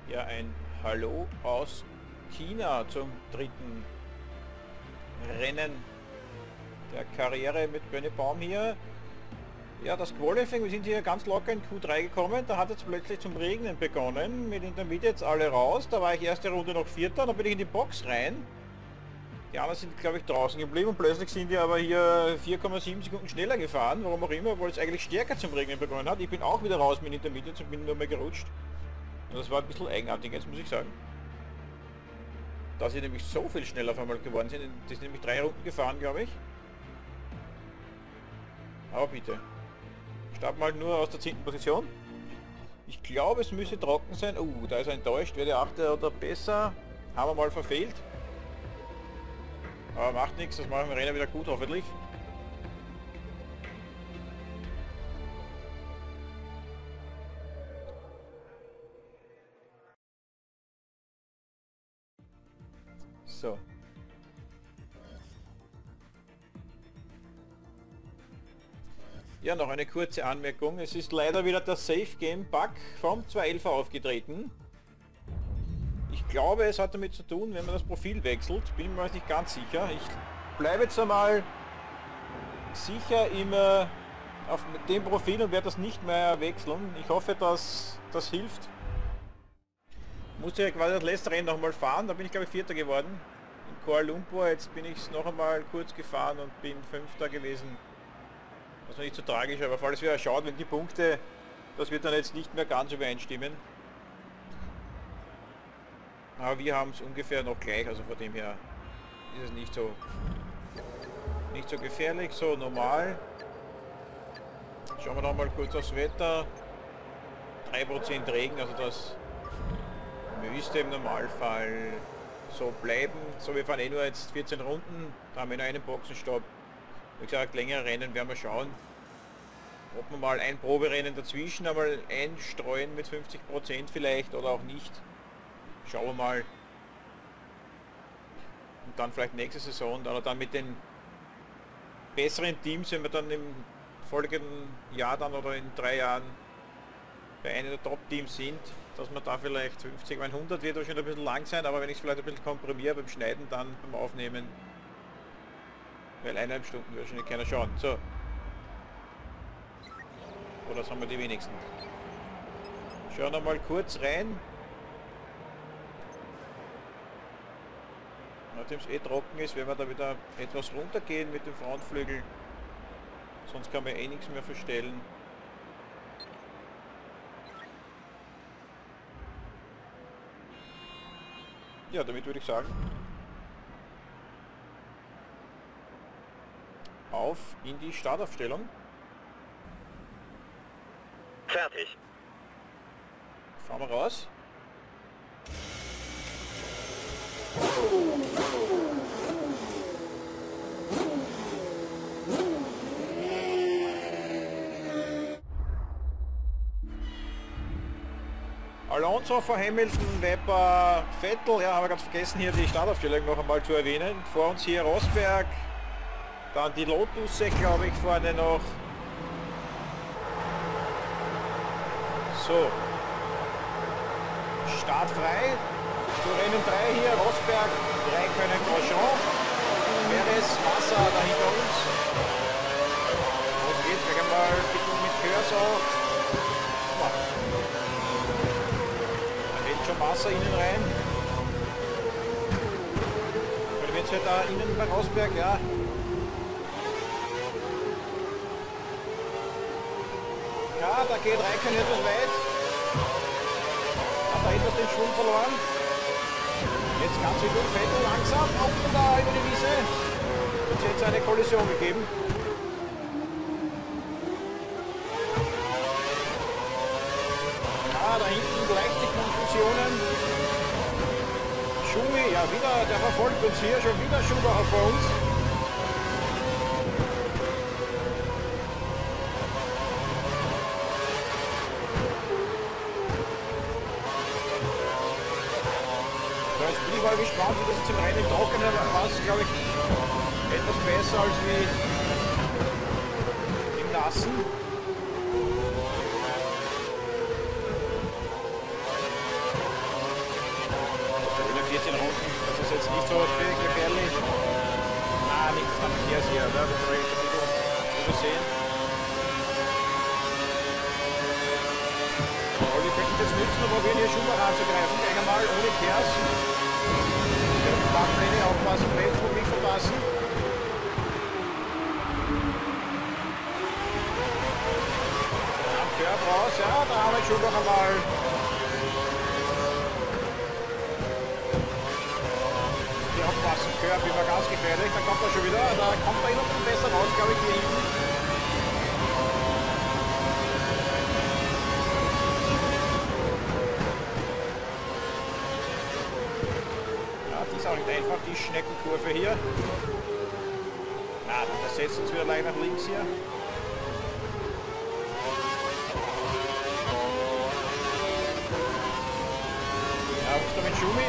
Ja, ein Hallo aus China zum dritten Rennen der Karriere mit Benny Baum hier. Ja, das Qualifying, wir sind hier ganz locker in Q3 gekommen, da hat es plötzlich zum Regnen begonnen, mit Intermediates alle raus, da war ich erste Runde noch Vierter, dann bin ich in die Box rein. Die anderen sind, glaube ich, draußen geblieben und plötzlich sind die aber hier 4,7 Sekunden schneller gefahren, warum auch immer, weil es eigentlich stärker zum Regnen begonnen hat. Ich bin auch wieder raus mit Intermediates und bin nur mehr gerutscht. Und das war ein bisschen eigenartig, jetzt muss ich sagen. Da sie nämlich so viel schneller auf einmal geworden sind, die sind nämlich 3 Runden gefahren, glaube ich. Aber bitte. Starten wir halt nur aus der 10. Position. Ich glaube, es müsste trocken sein. Da ist er enttäuscht. Wäre der 8. oder besser. Haben wir mal verfehlt. Aber macht nichts, das machen wir Rennen wieder gut, hoffentlich. So. Ja, noch eine kurze Anmerkung. Es ist leider wieder der Safe Game Bug vom 2.11 aufgetreten. Ich glaube, es hat damit zu tun, wenn man das Profil wechselt. Bin mir nicht ganz sicher. Ich bleibe jetzt einmal sicher immer auf dem Profil und werde das nicht mehr wechseln. Ich hoffe, dass das hilft. Musste ja quasi das letzte Rennen nochmal fahren. Da bin ich, glaube ich, Vierter geworden. In Kuala Lumpur. Jetzt bin ich es noch einmal kurz gefahren und bin Fünfter gewesen. Das ist nicht so tragisch, aber falls wir schaut, wenn die Punkte, das wird dann jetzt nicht mehr ganz übereinstimmen. Aber wir haben es ungefähr noch gleich, also von dem her ist es nicht so gefährlich, so normal. Schauen wir noch mal kurz aufs Wetter. 3% Regen, also das müsste im Normalfall so bleiben. So, wir fahren eh nur jetzt 14 Runden, da haben wir noch einen Boxenstopp. Wie gesagt, längere Rennen werden wir schauen, ob wir mal ein Proberennen dazwischen einmal einstreuen mit 50% vielleicht oder auch nicht. Schauen wir mal. Und dann vielleicht nächste Saison oder dann mit den besseren Teams, wenn wir dann im folgenden Jahr dann oder in 3 Jahren bei einem der Top-Teams sind, dass man da vielleicht 50, 100 wird wahrscheinlich ein bisschen lang sein, aber wenn ich es vielleicht ein bisschen komprimiere beim Schneiden, dann beim Aufnehmen, weil 1,5 Stunden wird wahrscheinlich keiner schauen. So. Oder das haben wir die wenigsten. Schauen wir mal kurz rein. Nachdem es eh trocken ist, werden wir da wieder etwas runtergehen mit dem Frontflügel. Sonst kann man eh nichts mehr verstellen. Ja, damit würde ich sagen, auf in die Startaufstellung. Fertig. Fahren wir raus. Alonso vor Hamilton, Webber, Vettel, ja, haben wir ganz vergessen hier die Startaufstellung noch einmal zu erwähnen. Vor uns hier Rosberg, dann die Lotusse, glaube ich, vorne noch. So. Start frei. Zu Rennen 3 hier, Rosberg, 3 können Grosjean, Perez, Massa da hinter uns. Los geht's, gleich einmal bitte mit Cursor. Da geht schon Massa innen rein. Können wir jetzt hier da innen bei Rosberg, ja. Ja, da geht Raikkonen etwas weit. Hat da etwas den Schwung verloren. Jetzt ganz gut, Vettel langsam, auch da über die Wiese. Hat jetzt eine Kollision gegeben. Ja, da hinten leichte Konfusionen. Schumi, ja wieder, der verfolgt uns hier, schon wieder Schumacher vor uns. Jetzt bin ich mal gespannt, wie das jetzt im Rennen trocknen war. Es, glaube ich, etwas besser als wie im Nassen. 14 Runden. Das ist jetzt nicht so gefährlich. Ah, nichts am Verkehrs hier, oder? Das habe ich jetzt ein bisschen übersehen. Aber wir könnten jetzt nützen, um probieren hier Schumacher anzugreifen. Gleich einmal ohne Kers. Backpläne aufpassen, Bremspunkt nicht verpassen. Körb raus, ja, da haben wir Schumacher mal. Hier aufpassen, Körb immer ganz gefährlich, dann kommt er schon wieder, da kommt er immer ein bisschen besser raus, glaube ich, hier hinten. Ja, die ist auch nicht einfach, die Schneckenkurve hier. Ja, das setzt uns wieder leicht nach links hier. Mit Schumi.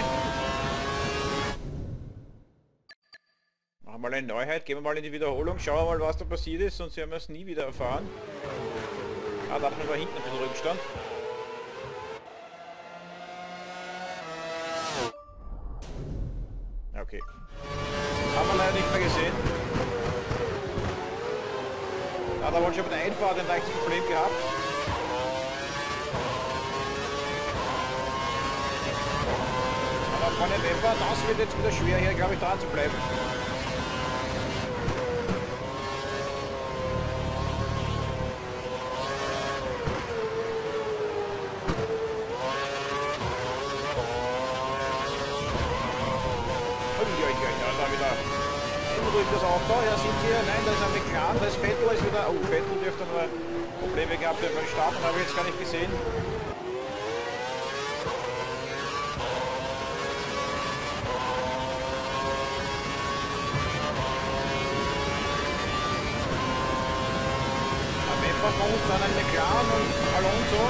Machen wir mal eine Neuheit, gehen wir mal in die Wiederholung, schauen wir mal, was da passiert ist, sonst werden wir es nie wieder erfahren. Ah, da hat man da hinten ein bisschen Rückstand. Okay. Haben wir leider nicht mehr gesehen. Ja, da wollte ich aber der Einfahrt ein leichtes Problem gehabt. Von dem Wemper, das wird jetzt wieder schwer hier, glaube ich, dran zu bleiben. Ja, da wieder. Immer durch das Auto, ja, sind hier, nein, da ist ein McLaren, da ist Vettel, ist wieder, oh, Vettel dürfte noch Probleme gehabt beim Starten, habe ich jetzt gar nicht gesehen. Von uns dann ein McLaren und Alonso.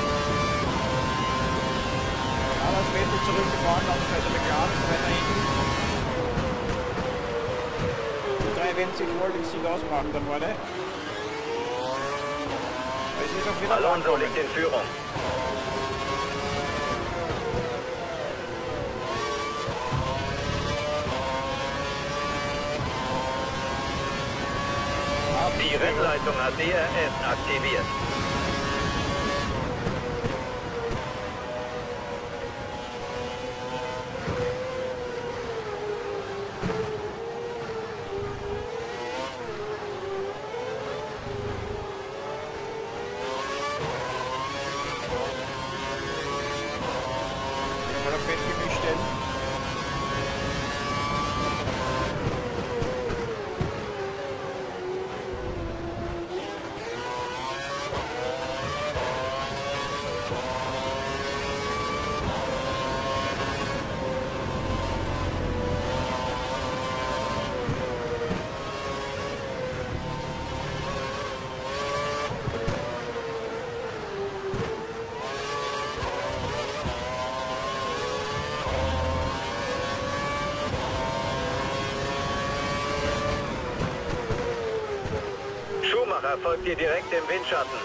Ja, das Vettel zurückgefahren, dann ist der McLaren ist weiter hinten. Die drei werden sich wohl den Sieg ausmachen da vorne. Es ist auch wieder Alonso liegt in Führung. Die Rennleitung hat DRS aktiviert. Mal auf Fett gemischt stellen. Schumacher folgt dir direkt im Windschatten.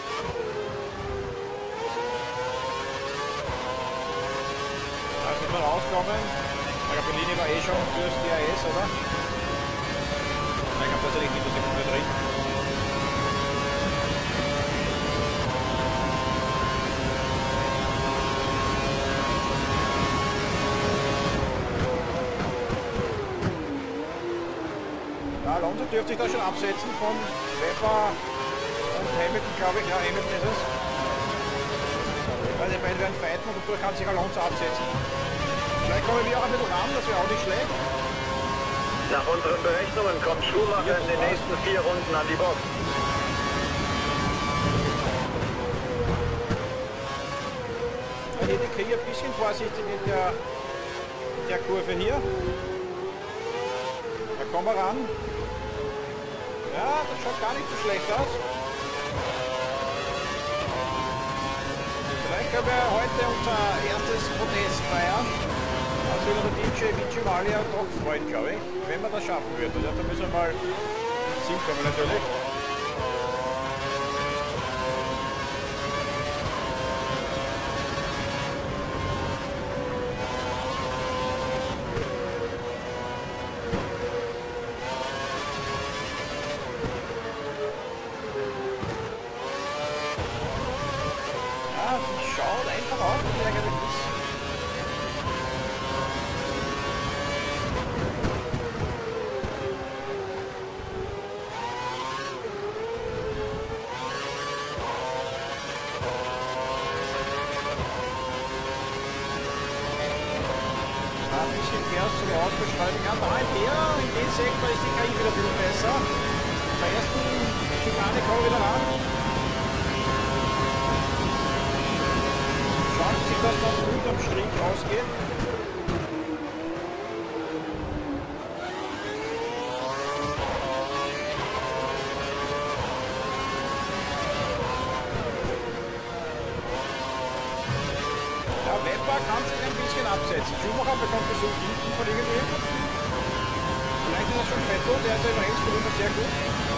Da sind wir rausgekommen. Der Bellini war eh schon fürs DRS, oder? Ich glaube, da liegt die Sekunde drin. Ja, Alonso dürfte sich da schon absetzen von Webber und Hamilton, glaube ich. Ja, Hamilton ist es. Also die beiden werden fighten und dadurch kann sich Alonso absetzen. Vielleicht kommen wir auch ein bisschen ran, das wäre auch nicht schlecht. Nach unseren Berechnungen kommt Schumacher in den nächsten 4 Runden an die Box. Also die kriege ein bisschen vorsichtig in der Kurve hier. Da kommen wir ran. Ja, das schaut gar nicht so schlecht aus. Vielleicht können wir heute unser erstes Podest feiern. Das würde der DJ Vinci Malia doch freuen, glaube ich, wenn wir das schaffen würden. Ja, da müssen wir mal ins Ziel kommen natürlich. Ein bisschen Chaos zum Ausbeschleunigen. Ja, da in dem Sektor ist die KI wieder ein bisschen besser. Bei der ersten Schikane kommen wir wieder ran. Schauen, wie sich das dann unterm Strich ausgeht. Kann sich ein bisschen absetzen. Schumacher bekommt Besuch hinten von irgendwem. Vielleicht ist er schon Vettel, der ist ja im Rennspiel sehr gut.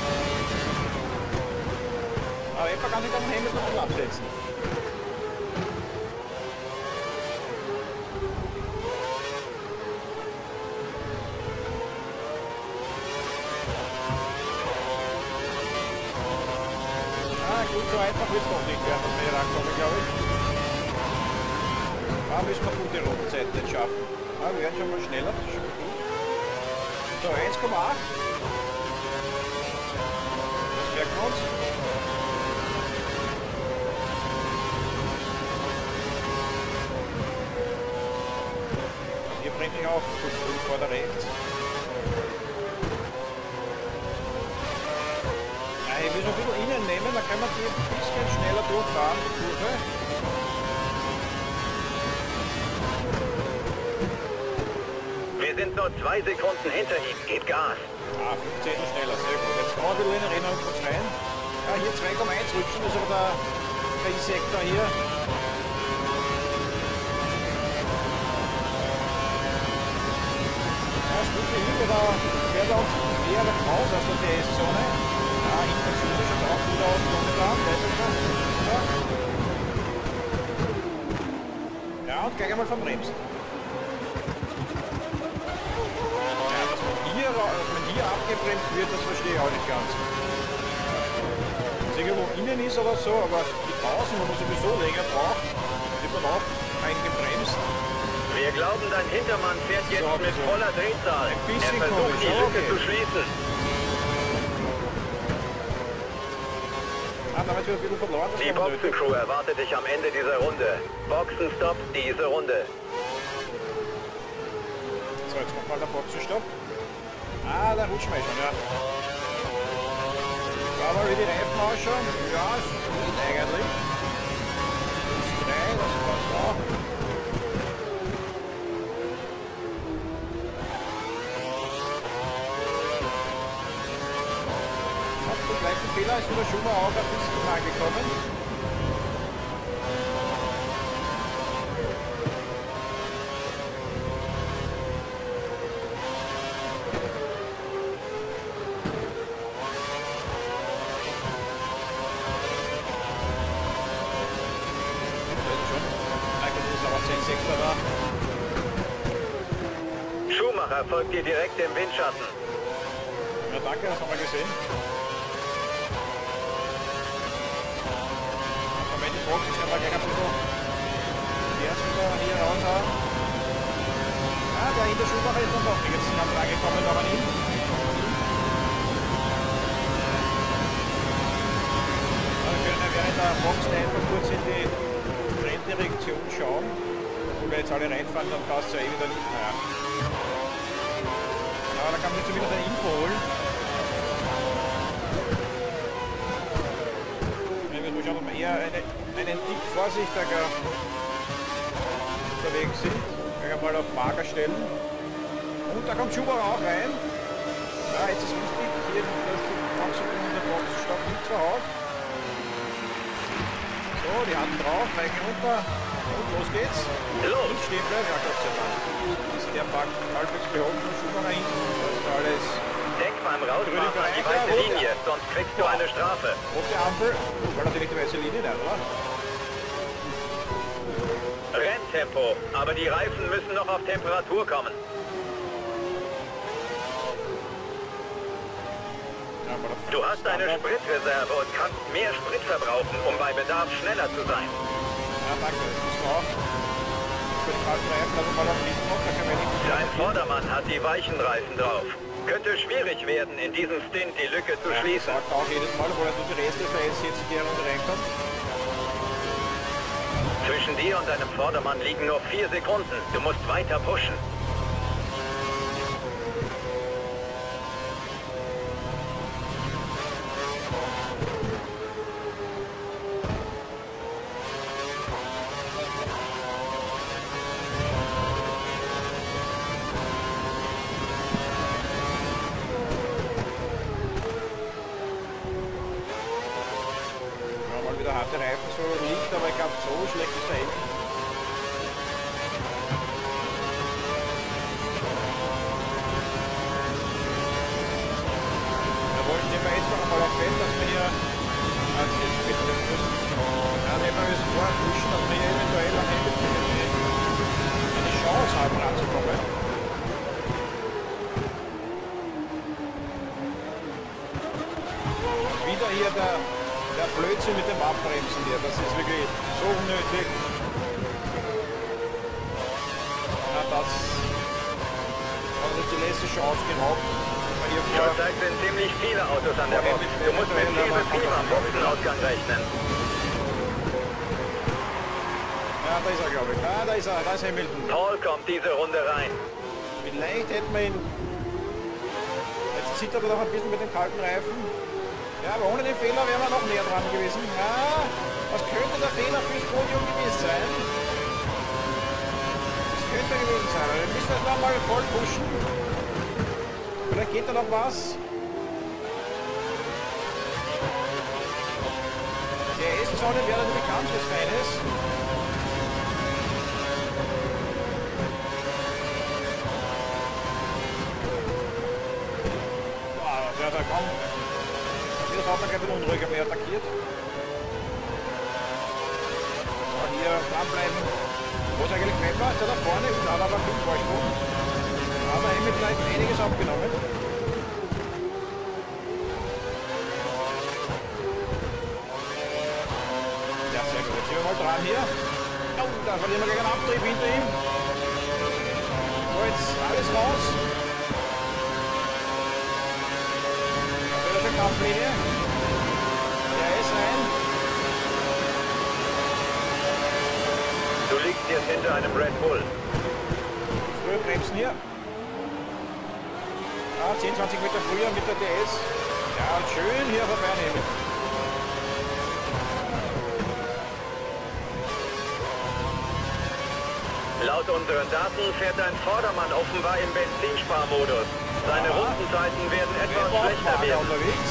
Aber Webber kann sich dann Hamilton ein bisschen absetzen. Gut, so einfach wird es noch nicht werden, dass wir hier rankommen, glaube ich. Da müssen wir gute Rundenzeiten jetzt schaffen. Ah, wir werden schon mal schneller, das ist schon gut. So, 1,8. Das merken wir uns. Hier bringe ich auch gut vor der rechts. Ja, hier müssen wir ein bisschen innen nehmen, dann können wir die ein bisschen schneller durchfahren, die Kurve. Wir sind nur 2 Sekunden hinter ihm. Gebt Gas. Ah, 15 schneller, sehr gut. Jetzt kommen wir wieder in den Rennen kurz rein. Ja, hier 2,1 rutschen, das ist aber der KI-Sektor hier. Ja, ist gut für ihn, oder fährt er auch eher raus aus der PS-Zone. Ja, hinten schaut er schon auch gut aus, momentan, der ist schon. Ja, und gleich einmal verbremst. Dass man hier abgebremst wird, das verstehe ich auch nicht ganz. Wenn es irgendwo innen ist oder so, aber die Pausen, wo man sowieso länger braucht, wird man auch eingebremst. Wir glauben, dein Hintermann fährt jetzt So, mit voller Drehzahl. Ein bisschen Er versucht, die komisch, Lücke okay. zu schließen. Ah, damit wird ein bisschen verloren, das Die war unnötig. Boxencrew erwartet dich am Ende dieser Runde. Boxenstopp diese Runde. So, jetzt kommt mal der Boxenstopp. Ah, da rutschen wir schon, ja. Schauen wir mal, wie die Reifen ausschauen. Ja, es geht eigentlich. Das 3, das passt auch. Auf den gleichen Fehler ist wieder Schumacher auch ein bisschen angekommen. Schumacher folgt dir direkt im Windschatten. Ja, danke, das haben wir gesehen. Also, wenn die Box ist, können wir gleich ein bisschen die ersten wieder hier raushauen. Ah, der hinter Schumacher ist noch nicht jetzt ganz reingekommen, aber nicht. Wir können während der Box einfach kurz in die Renndirektion schauen. Obwohl wir jetzt alle reinfahren, dann passt es ja eh wieder nicht mehr. Aber da kann man jetzt zumindest eine Info holen. Wir müssen schauen, ob wir eher einen Tick vorsichtiger unterwegs sind. Gleich mal auf Mager stellen. Und da kommt Schumacher auch rein. Ja, jetzt ist wichtig, hier, dass die Boxen und der Boxenstopp nicht verhaut. So, die Hand drauf, Reichen runter. Und los geht's. Los! Nicht stehen bleiben, ja Gott sei Dank. Ist der Park halbwegs behoben, Schumacher hinten. Das ist alles. Denk beim Rausfahren an die weiße Linie, sonst kriegst du eine Strafe. Rote Ampel, war natürlich die weiße Linie, nicht, oder? Renntempo, aber die Reifen müssen noch auf Temperatur kommen. Ja, aber Du hast eine Spritreserve und kannst mehr Sprit verbrauchen, um bei Bedarf schneller zu sein. Ja, danke, das müssen wir auch. Für den kalten Reifen, also mal auf links noch, da können wir nicht. Dein Vordermann hat die weichen Reifen drauf. Könnte schwierig werden, in diesem Stint die Lücke zu schließen. Sagt auch jedes Mal, wo er durch die Reste ist, jetzt in die Runde reinkommt. Zwischen dir und deinem Vordermann liegen nur 4 Sekunden. Du musst weiter pushen. der Reifen so liegt, aber ich glaube, so schlecht ist der eh nicht. Da wollen wir jetzt noch einmal auf Feld, dass wir hier als jetzt später den Kurs. Ja, nehmen wir es vorher pushen, dass wir hier eventuell am Ende eine Chance haben ranzukommen. Wieder hier der Blödsinn mit dem Abbremsen hier, das ist wirklich so unnötig. Na, das hat jetzt die letzte Chance gehabt. Zurzeit sind ziemlich viele Autos an der Box. Du musst mit viel Betrieb am Boxenausgang rechnen. Ja, da ist er, glaube ich. Ah, da ist er, da ist Hamilton. Paul kommt diese Runde rein. Vielleicht hätten wir ihn... Jetzt zittert er noch ein bisschen mit dem kalten Reifen. Ja, aber ohne den Fehler wären wir noch näher dran gewesen. Ja, was könnte der Fehler fürs Podium gewesen sein? Das könnte gewesen sein. Wir müssen jetzt noch mal voll pushen. Vielleicht geht da noch was. Der S-Zone wäre natürlich ganz was Feines. Boah, der da kommt. Das Auto gleich wieder unruhiger mehr attackiert. So, hier dranbleiben. Wo ist eigentlich Webber? Ist der da vorne? Hat aber viel Vorsprung. Aber Hamilton hat einiges abgenommen. Ja, sehr gut. Jetzt sind wir mal dran hier. Oh, da verlieren wir gleich einen Abtrieb hinter ihm. So, jetzt alles raus. Kampflinie. Der ist rein. Du liegst jetzt hinter einem Red Bull. Früher bremsen hier. Ja, 10, 20 Meter früher mit der DS. Ja, und schön hier vorbeinehmen. Laut unseren Daten fährt dein Vordermann offenbar im Benzinsparmodus. Seine Rundenzeiten werden etwas schlechter werden. Unterwegs.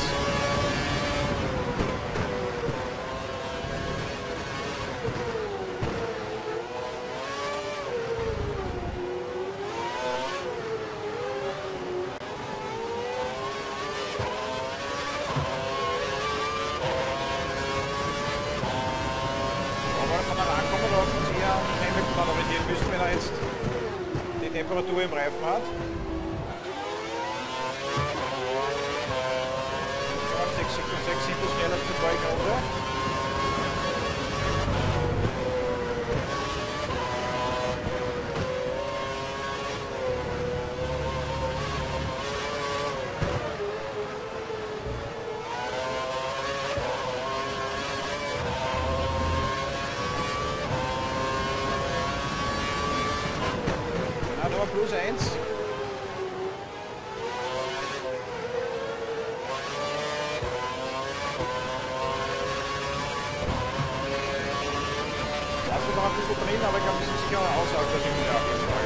Müssen, wenn er jetzt die Temperatur im Reifen hat. 6 Sekunden schneller als die vorige Runde. Plus 1. Das wird noch ein bisschen drin, aber ich glaube, wir sind sicher außerhalb der 7 Jahre.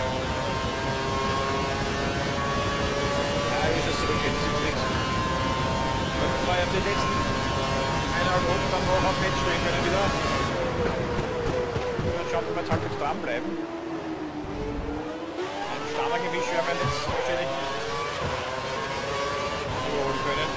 Ja, ist es zurück, jetzt ist nichts. Das war ja die letzten 1,5 Runden dann noch auf Match stehen können wieder. Dann schauen wir mal, jetzt halt jetzt dranbleiben. Standardgewicht werden wir jetzt wahrscheinlich nicht überholen können.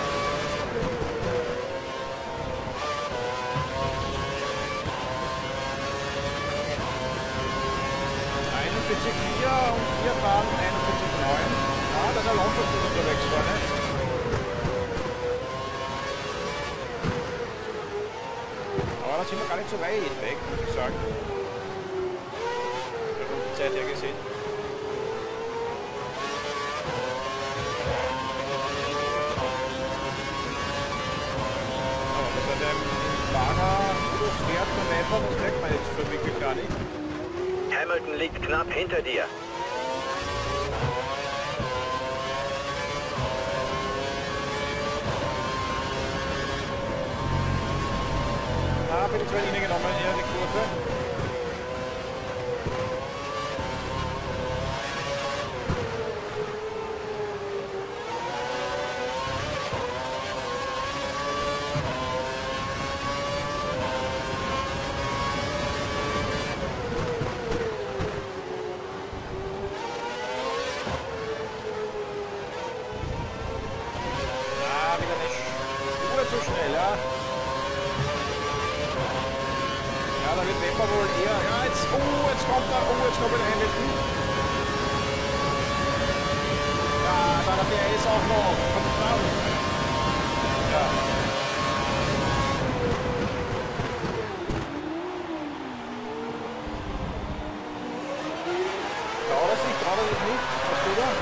Und wir fahren 41,9. Ja, das ist Alonso gut unterwegs vorne. Aber da sind wir gar nicht so weit weg, muss ich sagen. Von der Zeit her gesehen. Aber dass er dem Fahrer fährt und einfach, das merkt man jetzt so wirklich gar nicht. Hamilton liegt knapp hinter dir. Ah, bin ich zwei Linien genommen hier, die Kurve. Kreuzkurbel einwenden. Ja, dann hat der ist auch noch. Kommt dran. Ja. Trau das nicht, was tut er?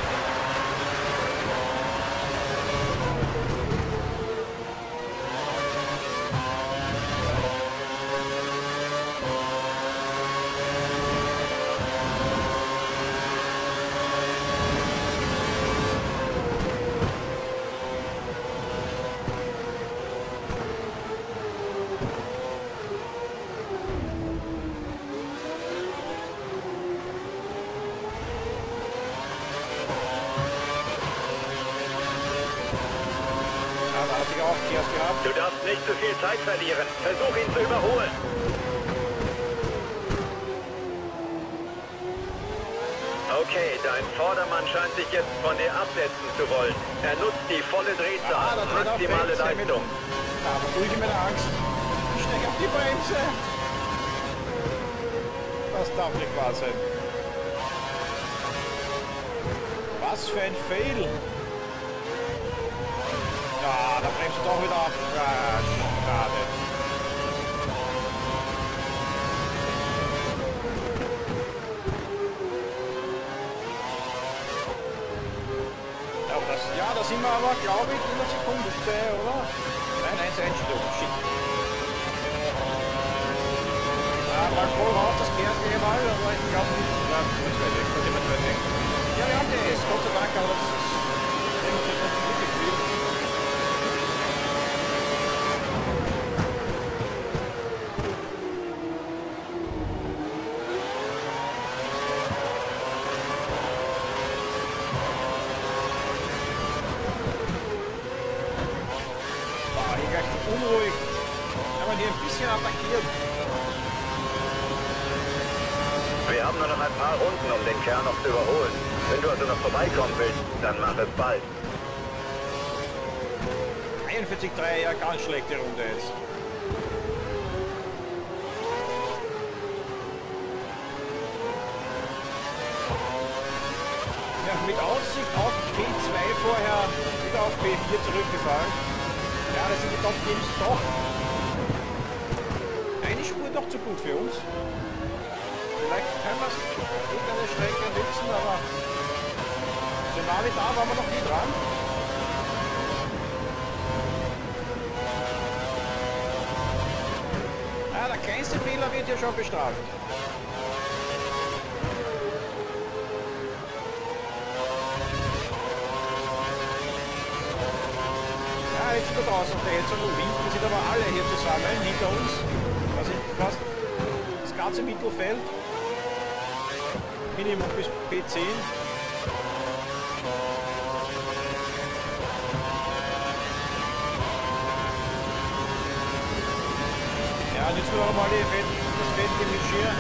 Du darfst nicht zu viel Zeit verlieren. Versuch ihn zu überholen. Okay, dein Vordermann scheint sich jetzt von dir absetzen zu wollen. Er nutzt die volle Drehzahl, maximale Leistung. Ja, aber tue ich mir Angst. Ich steige auf die Bremse. Das darf nicht wahr sein. Was für ein Fail. Ja, da bremst du doch wieder ab. Ja, schade. Ja, da sind wir aber, glaube ich, in der Sekunde, oder? Nein, 1 Einstellung. Shit. Ja, mal voll raus, das kehrt gleich mal, aber ich glaube nicht. Ja, das ist weit weg, das ist immer weit weg. Ja, wir haben das, Gott sei Dank, aber das ist... Das ist wirklich viel. Unruhig. Kann man hier ein bisschen attackiert. Wir haben nur noch ein paar Runden, um den Kern noch zu überholen. Wenn du also noch vorbeikommen willst, dann mach es bald. 41,3, ja, ganz schlechte Runde jetzt. Ja, mit Aussicht auf P2 vorher wieder auf P4 zurückgefallen. Ja, das sind die Top-Teams doch. Eine Spur doch zu gut für uns. Vielleicht können wir es in der Strecke nutzen, aber so nah wie da waren wir noch nie dran. Ja, der kleinste Fehler wird hier schon bestraft. Jetzt sind wir draußen auf der Hetzung und hinten sind aber alle hier zusammen hinter uns. Das ist fast das ganze Mittelfeld. Minimum bis P10. Ja, und jetzt noch mal das Wettgemisch hier.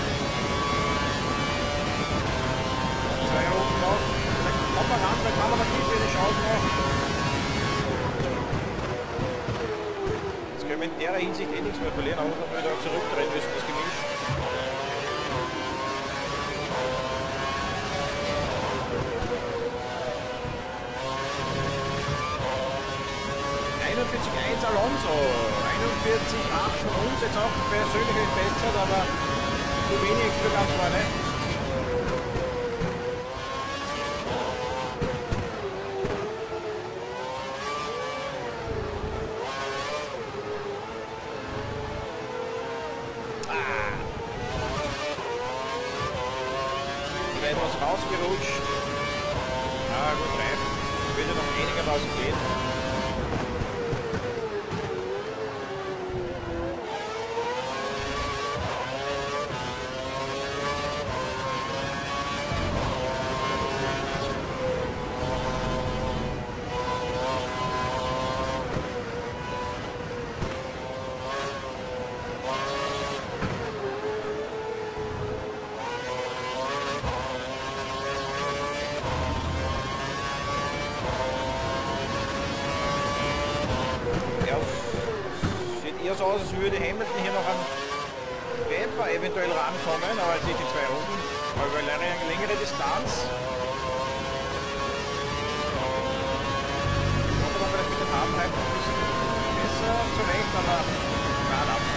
2 Runden noch. Dann kommt man ran, dann kann man natürlich eine Chance noch. Wir in der Hinsicht eh nichts mehr verlieren, aber noch wieder zurückdrehen müssen, das Gemisch. Alonso, 41,8 von uns, jetzt auch persönliche Bestzeit, aber zu wenig für ganz vorne. Etwas rausgerutscht. Ja gut, rein. Würde noch einigermaßen gehen. So aus, als würde Hamilton hier noch an Webber eventuell rankommen, aber jetzt nicht in 2 Runden. mal über eine längere Distanz. Oder man vielleicht mit dem Haben halt ein bisschen besser zurecht, aber nein, ab.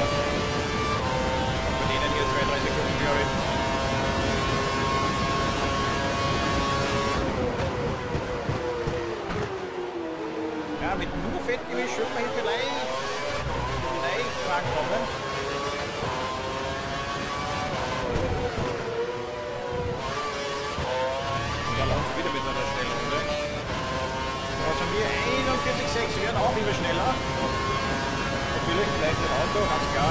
Bei denen hier 2-3 Sekunden, glaube ich. Ja, mit nur Fettgewicht wird man hier vielleicht rankommen. Da läuft wieder mit einer schnellen Runde. Also wir 41,6 werden auch immer schneller. Natürlich bleibt ein Auto, ganz klar.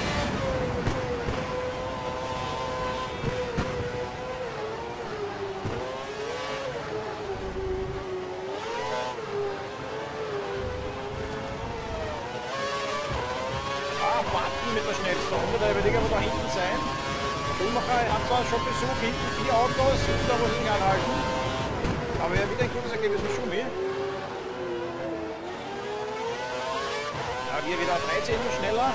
Button mit der schnellsten Runde, der wird irgendwo da hinten sein. Schumacher hat zwar schon Besuch, hinten 4 Autos, und da muss ich anhalten. Aber ja, wieder ein gutes Ergebnis mit Schumi. Ja, wir wieder 13 schneller.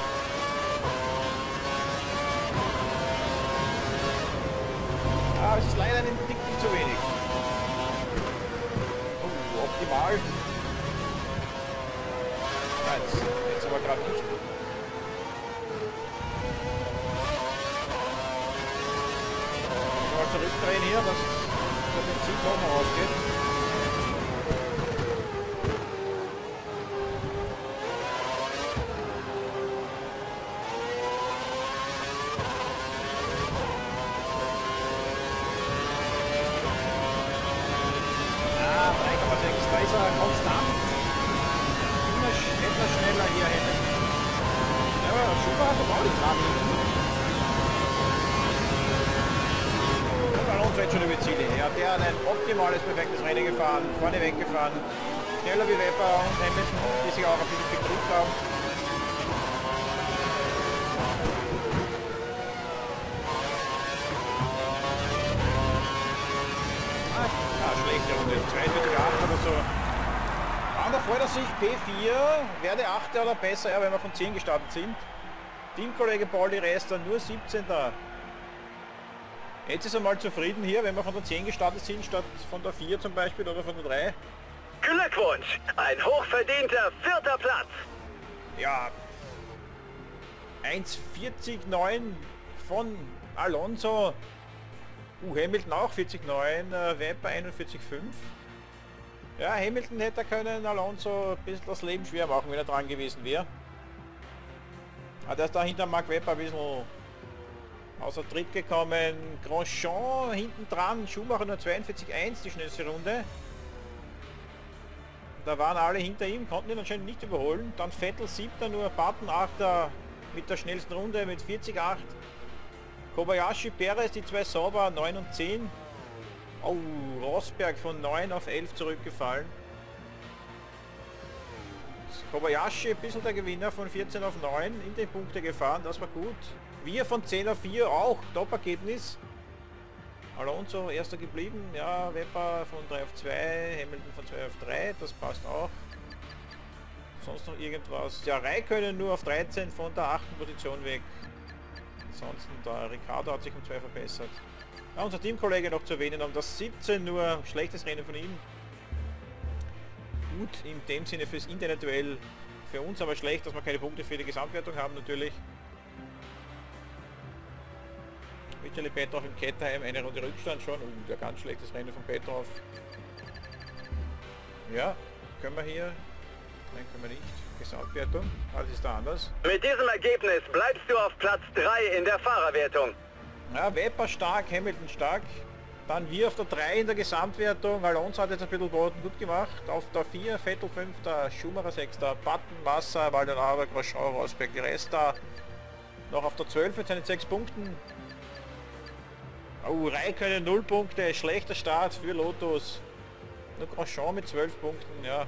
Ah, es ist leider ein Ticken zu wenig. Oh, optimal. Ja, jetzt aber gerade nicht. Zurückdrehen hier, dass der Benzin noch mal rausgeht. Ah, 3,6, da ist er konstant. Immer etwas schneller hier hätte. Ja, aber Schumacher hat doch auch die Kraft. Jetzt schon über Ziele. Ja, der hat ein optimales, perfektes Rennen gefahren, vorne weggefahren, schneller wie Webber und Hamilton, die sich auch ein bisschen betrübt haben. Schlechte Runde, 2,8 oder so. An der Vordersicht P4, werde 8. oder besser, ja, wenn wir von 10 gestartet sind. Teamkollege Paul Di Resta nur 17. Jetzt ist er mal zufrieden hier, wenn wir von der 10 gestartet sind, statt von der 4 zum Beispiel oder von der 3. Glückwunsch! Ein hochverdienter 4. Platz! Ja, 1,49 von Alonso. Hamilton auch 40,9, Webber 41,5. Ja, Hamilton hätte können Alonso ein bisschen das Leben schwer machen, wenn er dran gewesen wäre. Aber der ist da hinter Mark Webber ein bisschen außer Tritt gekommen. Grosjean hinten dran, Schumacher nur 42,1 die schnellste Runde. Da waren alle hinter ihm, konnten ihn anscheinend nicht überholen. Dann Vettel 7. nur, Button 8. mit der schnellsten Runde mit 40,8. Kobayashi, Perez, die zwei sauber, 9 und 10. Oh, Rosberg von 9 auf 11 zurückgefallen. Kobayashi ein bisschen der Gewinner, von 14 auf 9 in den Punkte gefahren, das war gut. Wir von 10 auf 4 auch, Top-Ergebnis. Alonso erster geblieben, ja, Webber von 3 auf 2, Hamilton von 2 auf 3, das passt auch. Sonst noch irgendwas. Ja, Räikkönen nur auf 13 von der 8. Position weg. Ansonsten der Ricciardo hat sich um 2 verbessert. Ja, unser Teamkollege noch zu erwähnen, um das 17 nur, schlechtes Rennen von ihm. Gut in dem Sinne fürs Internetduell, für uns aber schlecht, dass wir keine Punkte für die Gesamtwertung haben natürlich. Vitali Petrov im Kettheim, eine Runde Rückstand schon, ein ganz schlechtes Rennen von Petrov. Ja, können wir hier, nein können wir nicht, Gesamtwertung, alles ist da anders. Mit diesem Ergebnis bleibst du auf Platz 3 in der Fahrerwertung. Ja, Webber stark, Hamilton stark. Dann wir auf der 3 in der Gesamtwertung. Alonso hat jetzt ein bisschen Boden gut gemacht. Auf der 4, Vettel 5, Schumacher 6, Button, Massa, Maldonado, Grosjean, Rosberg, die Resta. Noch auf der 12 mit seinen 6 Punkten. Oh, Räikkönen 0 Punkte, schlechter Start für Lotus. Nur Grosjean mit 12 Punkten, ja.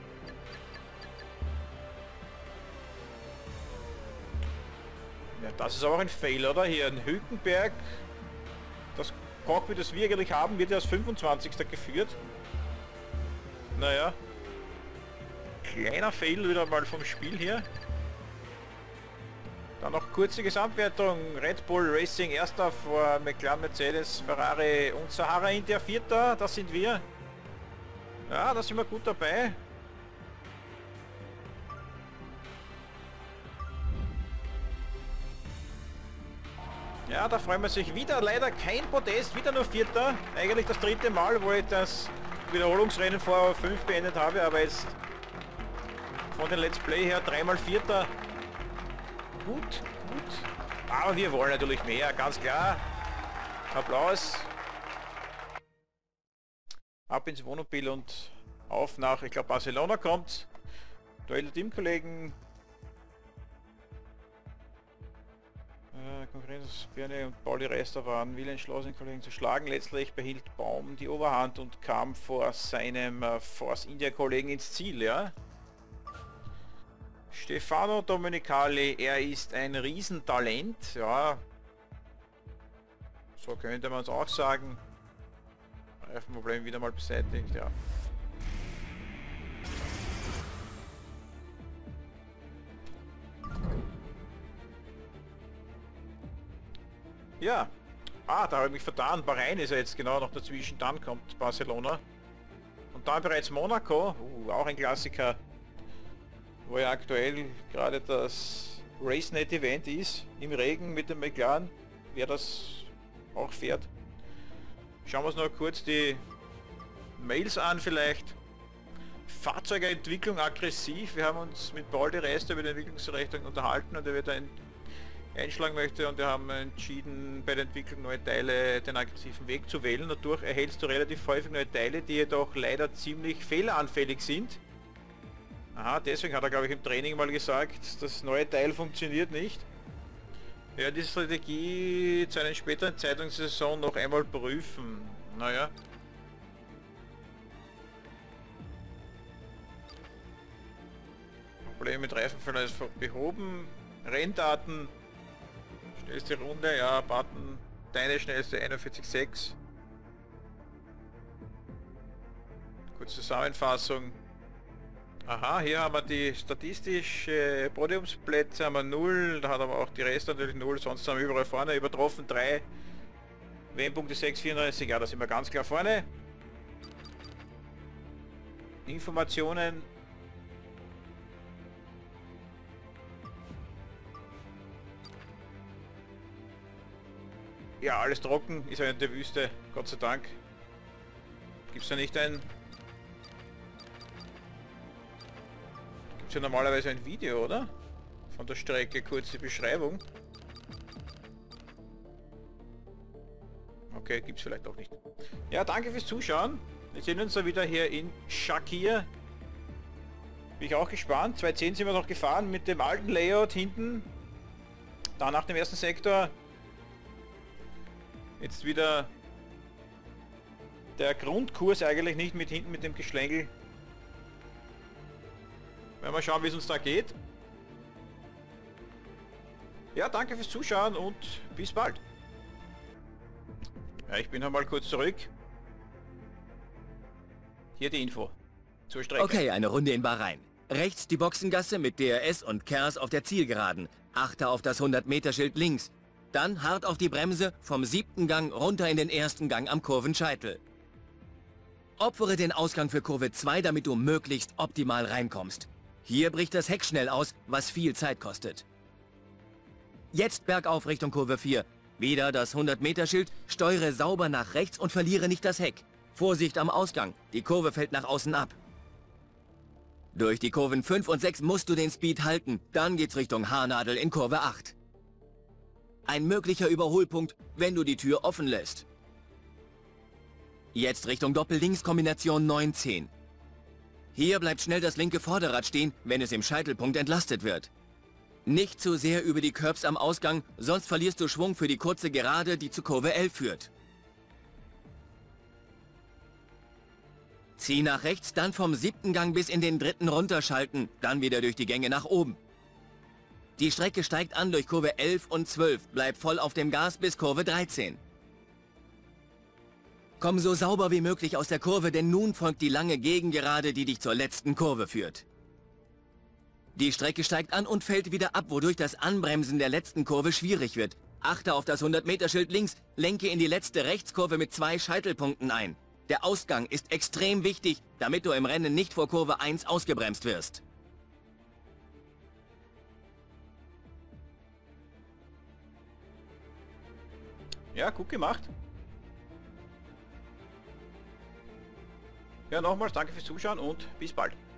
Ja, das ist auch ein Fail, oder? Hier in Hülkenberg. Das Cockpit, das wir eigentlich haben, wird ja als 25. geführt. Naja. Kleiner Fail wieder mal vom Spiel hier. Dann noch kurze Gesamtwertung. Red Bull Racing erster vor McLaren, Mercedes, Ferrari und Sahara India vierter. Das sind wir. Ja, da sind wir gut dabei. Ja, da freuen wir sich wieder. Leider kein Podest, wieder nur vierter. Eigentlich das dritte Mal, wo ich das Wiederholungsrennen vor 5 beendet habe, aber jetzt von den Let's Play her dreimal vierter. Gut. Aber wir wollen natürlich mehr, ganz klar. Applaus. Ab ins Wohnmobil und auf nach, ich glaube, Barcelona kommt. Duell der Teamkollegen. Konkurrenz, Birne und Pauli Reister waren will entschlossen, den Kollegen zu schlagen. Letztlich behielt Baum die Oberhand und kam vor seinem Force India Kollegen ins Ziel, ja. Stefano Domenicali, er ist ein Riesentalent, ja. So könnte man es auch sagen. Reifenproblem wieder mal beseitigt, ja. Ja. Da habe ich mich vertan. Bahrain ist ja jetzt genau noch dazwischen. Dann kommt Barcelona. Und dann bereits Monaco. Auch ein Klassiker. Wo ja aktuell gerade das RaceNet Event ist. Im Regen mit dem McLaren. Wer das auch fährt. Schauen wir uns noch kurz die Mails an vielleicht. Fahrzeugentwicklung aggressiv. Wir haben uns mit Paul de Reister über die Entwicklungsrichtung unterhalten und er wird einschlagen möchte und wir haben entschieden, bei der Entwicklung neue Teile den aggressiven Weg zu wählen. Dadurch erhältst du relativ häufig neue Teile, die jedoch leider ziemlich fehleranfällig sind. Aha, deswegen hat er, glaube ich, im Training mal gesagt, das neue Teil funktioniert nicht. Ja, die Strategie zu einer späteren Zeitungssaison noch einmal prüfen. Naja. Problem mit Reifenfällen ist behoben. Renndaten. Schnellste Runde, ja, Button. Deine schnellste 41,6. Kurze Zusammenfassung. Aha, hier haben wir die statistische Podiumsplätze, haben wir 0, da hat aber auch die Rest natürlich 0, sonst haben wir überall vorne übertroffen, 3. WM-Punkte 6,34, ja, da sind wir ganz klar vorne. Informationen. Ja, alles trocken, ist ja in der Wüste, Gott sei Dank. Gibt es ja nicht ein... Gibt es ja normalerweise ein Video, oder? Von der Strecke, kurze Beschreibung. Okay, gibt es vielleicht auch nicht. Ja, danke fürs Zuschauen. Wir sehen uns dann wieder hier in Shakir. Bin ich auch gespannt. 210 sind wir noch gefahren mit dem alten Layout hinten. Da nach dem ersten Sektor. Jetzt wieder der Grundkurs eigentlich nicht mit hinten mit dem Geschlängel. Werden wir schauen, wie es uns da geht. Ja, danke fürs Zuschauen und bis bald. Ja, ich bin einmal kurz zurück. Hier die Info zur Strecke. Okay, eine Runde in Bahrain. Rechts die Boxengasse mit DRS und KERS auf der Zielgeraden. Achte auf das 100-Meter-Schild links. Dann hart auf die Bremse, vom 7. Gang runter in den 1. Gang am Kurvenscheitel. Opfere den Ausgang für Kurve 2, damit du möglichst optimal reinkommst. Hier bricht das Heck schnell aus, was viel Zeit kostet. Jetzt bergauf Richtung Kurve 4. Wieder das 100-Meter-Schild, steuere sauber nach rechts und verliere nicht das Heck. Vorsicht am Ausgang, die Kurve fällt nach außen ab. Durch die Kurven 5 und 6 musst du den Speed halten, dann geht's Richtung Haarnadel in Kurve 8. Ein möglicher Überholpunkt, wenn du die Tür offen lässt. Jetzt Richtung Doppel-Links-Kombination 9-10. Hier bleibt schnell das linke Vorderrad stehen, wenn es im Scheitelpunkt entlastet wird. Nicht zu sehr über die Curbs am Ausgang, sonst verlierst du Schwung für die kurze Gerade, die zu Kurve 11 führt. Zieh nach rechts, dann vom 7. Gang bis in den 3. runterschalten, dann wieder durch die Gänge nach oben. Die Strecke steigt an durch Kurve 11 und 12, bleib voll auf dem Gas bis Kurve 13. Komm so sauber wie möglich aus der Kurve, denn nun folgt die lange Gegengerade, die dich zur letzten Kurve führt. Die Strecke steigt an und fällt wieder ab, wodurch das Anbremsen der letzten Kurve schwierig wird. Achte auf das 100-Meter-Schild links, lenke in die letzte Rechtskurve mit 2 Scheitelpunkten ein. Der Ausgang ist extrem wichtig, damit du im Rennen nicht vor Kurve 1 ausgebremst wirst. Ja, gut gemacht. Ja, nochmals danke fürs Zuschauen und bis bald.